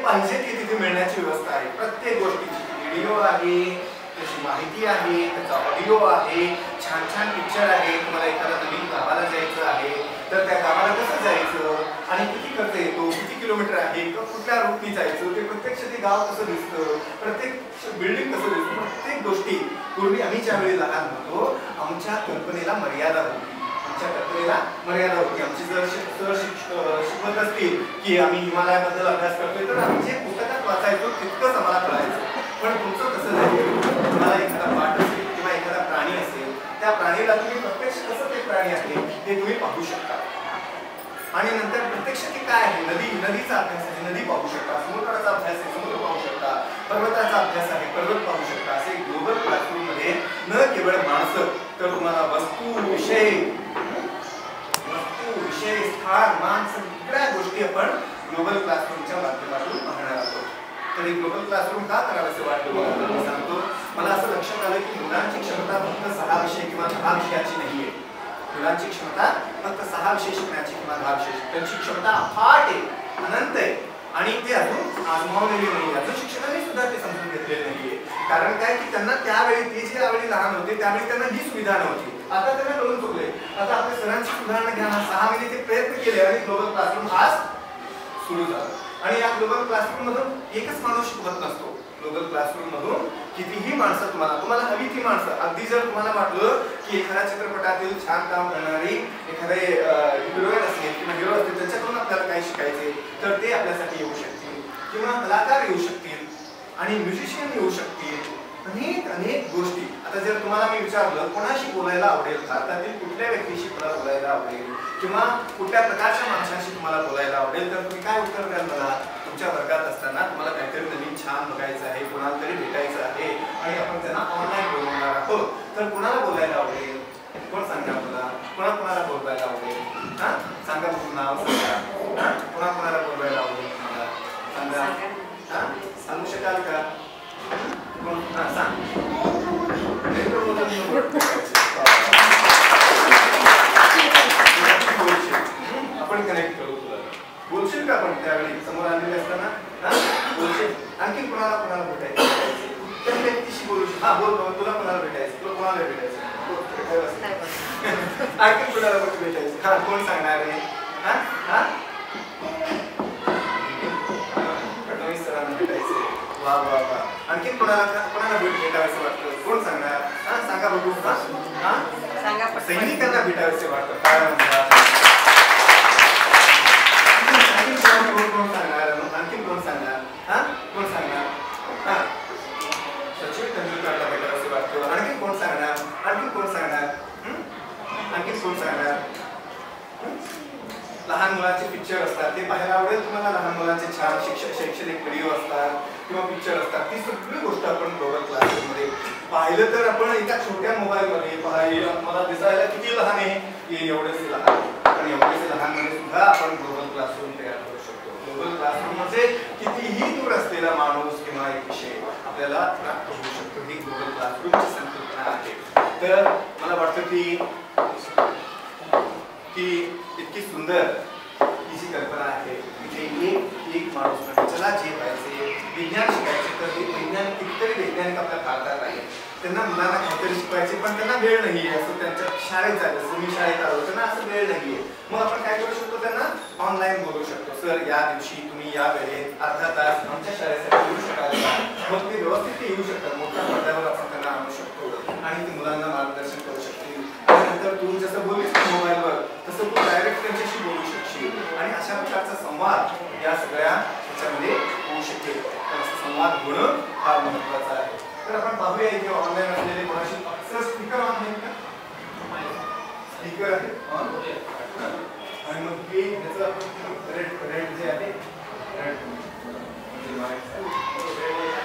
पाहिजे ते तिथे मिळण्याची व्यवस्था आहे. प्रत्येक गोष्टीची व्हिडिओ आहे, त्याची माहिती आहे, त्याचा ऑडिओ आहे, छान छान पिक्चर आहे. तुम्हाला एखाद्या नवीन गावाला जायचं आहे तर त्या गावाला कसं जायचं आणि किती खर्च येतो, किती किलोमीटर आहे, कुठल्या रूटनी जायचं, ते प्रत्यक्ष ते गाव कसं दिसतं, प्रत्येक बिल्डिंग कसं दिसतं, प्रत्येक गोष्टी पूर्वी आम्ही ज्यावेळी लहान होतो आमच्या कल्पनेला मर्यादा होती. आमच्या कल्पनेला मर्यादा होती. आमची जर शिकवत असतील की आम्ही हिमालयाबद्दल अभ्यास करतोय तर आम्ही जे पुस्तकात वाचायचो तितकंच आम्हाला कळायचं. पण तुमचं कसं झालं, तुम्हाला एखादा पाठ असेल किंवा एखादा प्राणी असेल, त्या प्राणीला तुम्ही प्रत्यक्ष कसं ते प्राणी आहे ते तुम्ही पाहू शकता. आणि नंतर प्रत्यक्ष ते काय आहे, नदीचा अभ्यास आहे, नदी पाहू शकता, समुद्राचा अभ्यास आहे, समुद्र पाहू शकता, पर्वताचा अभ्यास आहे, पर्वत पाहू शकता. असे ग्लोबल क्लासरूम मध्ये न केवळ माणसं तर तुम्हाला वस्तू, विषय, स्थान, मान सगळ्या गोष्टी आपण ग्लोबल क्लासरूमच्या माध्यमातून पाहणार आहोत. तर हे ग्लोबल क्लासरूम का करावंसे वाटतं मी सांगतो. मला असं लक्षात आलं की मुलांची क्षमता फक्त 6 विषय किंवा 10 विषयाची नाहीये. मुलांची क्षमता फक्त 6 विषय शिकण्याची किंवा 10 विषय, त्यांची क्षमता अफाट आहे, अनंत आहे आणि ते अजून आजमावलेली नाही. अजून शिक्षकांनी सुद्धा ते समजून घेतलेले नाहीये. कारण काय की त्यांना त्यावेळी ते जे यावेळी लहान होते त्यावेळी त्यांना ही सुविधा नव्हती. आता त्यांना कळून चुकले. आता आपल्या सरांची सुधारणा घ्या. 6 महिने ते प्रयत्न केले आणि ग्लोबल क्लासरूम आज सुरू झालं. आणि या ग्लोबल क्लासरूम मधून एकच माणूस शिकवत नसतो. ग्लोबल क्लासरूम मधून कितीही माणसं तुम्हाला हवी ती माणसं, अगदी जर तुम्हाला वाटलं की एखाद्या चित्रपटातील छान काम करणारी एखादे हिरोईन असेल किंवा हिरो असतील त्याच्याकडून आपल्याला काही शिकायचे तर ते आपल्यासाठी येऊ शकतील किंवा कलाकार येऊ शकतील आणि म्युझिशियन येऊ शकतील. अनेक गोष्टी. आता जर तुम्हाला मी विचारलं कोणाशी बोलायला आवडेल, भारतातील कुठल्या व्यक्तीशी तुम्हाला बोलायला आवडेल किंवा कुठल्या प्रकारच्या माणसाशी तुम्हाला बोलायला आवडेल तर तुम्ही काय उत्तर द्याल मला? तुमच्या वर्गात असताना तुम्हाला काहीतरी नवीन छान बघायचं आहे, कोणाला तरी भेटायचं आहे आणि आपण त्यांना ऑनलाईन बोलवणार आहोत तर कोणाला बोलायला आवडेल? कोण सांगा मला, कोणाला बोलवायला आवडेल? हा सांगा, तुझं नाव सांगा. कोणाला बोलवायला आवडेल तुम्हाला सांगा. सांगू शकाल का? सांग. आपण कनेक्ट करू तुला. बोलशील का आपण त्यावेळी समोर आलेले असताना? बोलशील. आणखी कोणाला भेटायचं त्या व्यक्तीशी बोलू शकतो. हा बोल, तुला कोणाला भेटायचं, तुला कोणाला भेटायचं, आणखी कोणाला भेटायचं? हा कोण सांगणार आहे? फडणवीस सरांना भेटायचं. वा वा वा. आणखी कोणाला भेटावंसं वाटतं? कोण सांगणार? हा सांगा बघू. सैनिकांना भेटावंसे वाटतं. काय म्हणतात? कोण सांगणार? आणखी कोण सांगणार? कोण सांगणार? सचिन तेंडुलकरला भेटावंसे वाटतं. आणखी कोण सांगणार? आणखी कोण सांगणार? आणखी कोण सांगणार? लहान मुलांचे पिक्चर असतात ते पाहायला आवडेल तुम्हाला? लहान मुलांचे छान शैक्षणिक व्हिडिओ असतात किंवा पिक्चर असतात. ती सगळी गोष्ट आपण ग्लोबल क्लासरूम मध्ये पाहिलं तर आपण एका छोट्या मोबाईल मध्ये मला दिसायला किती लहान आहे, एवढेच लहान, पण एवढेच लहान मध्ये सुद्धा आपण ग्लोबल क्लासरूम तयार करू शकतो. ग्लोबल क्लासरूम म्हणजे कितीही दूर असलेला माणूस किंवा एक विषय आपल्याला प्राप्त होऊ शकतो. ही ग्लोबल क्लासरूमची संकल्पना आहे. तर मला वाटतं की इतकी सुंदर ही जी कल्पना आहे तिथे एक माणूस म्हणजे चला जे व्हायचे विज्ञान शिकायचे तर हे वैज्ञानिक कितीतरी वैज्ञानिक आपल्या भारतात आहे. त्यांना मुलांना काहीतरी शिकवायचे पण त्यांना वेळ नाहीये. असं त्यांच्या शाळेत झालं, तुम्ही शाळेत आलो त्यांना असं वेळ नाहीये. मग आपण काय करू शकतो? त्यांना ऑनलाईन बोलू शकतो. सर या दिवशी तुम्ही या वेळेत अर्धा तास आमच्या शाळेसाठी येऊ शकाल का? मग ते व्यवस्थित येऊ शकतात. मोठ्या पडद्यावर आपण त्यांना आणू शकतो आणि ते मुलांना मार्गदर्शन करू शकतील. त्यानंतर तू जसं बोललीस मोबाईलवर तसं तू डायरेक्ट त्यांच्याशी बोलू शकशील आणि अशा प्रकारचा संवाद या सगळ्या ह्याच्यामध्ये होऊ शकेल. तर असा संवाद होणं फार महत्वाचा आहे. तर आपण पाहूया इथे ऑनलाईन असलेले कोणाशी स्पीकर ऑन आहे का? स्पीकर आहे आणि मग हे ह्याचं रेड जे आहे रेड